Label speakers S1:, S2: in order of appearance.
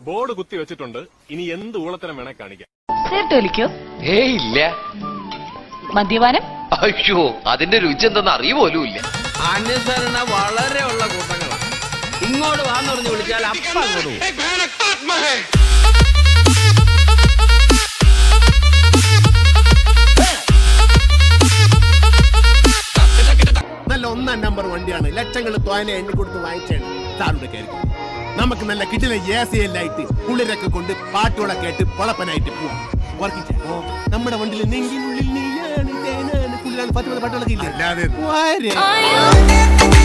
S1: Board കുത്തി വെച്ചിട്ടുണ്ട്. ഇനി എന്ത് ഊളത്തരം വേണേ കാണിക്കാം.
S2: വിളിക്കോ?
S3: ഇല്ല.
S2: മദ്യപാനം?
S3: അയ്യോ, അതിന്റെ രുചി എന്തെന്ന് അറിയുപോലും ഇല്ല.
S4: അനുസരണ വളരെ ഉള്ള കൂട്ടങ്ങളാണ്. ഇങ്ങോട്ട് വാന്ന് പറഞ്ഞ് വിളിച്ചാൽ അപ്പം അങ്ങോട്ട് പോകും.
S5: നല്ല 1-ാം നമ്പർ വണ്ടിയാണ്. ലക്ഷങ്ങൾ തോനെ എണ്ണി കൊടുത്ത് വാങ്ങിച്ചാണ് സാറിന്റെ കയറി. നമുക്ക് നല്ല കിട്ടില്ല AC എല്ലായിട്ട് കുളിരൊക്കെ കൊണ്ട് പാട്ടുകളൊക്കെ ആയിട്ട് പൊളപ്പനായിട്ട് പോവാം. നമ്മുടെ വണ്ടിയിൽ നെങ്കിനുള്ളിൽ നീയാണ് തേനാണ് കുളിരാണ് 10 പാട്ടുകളൊക്കെ ഇല്ല.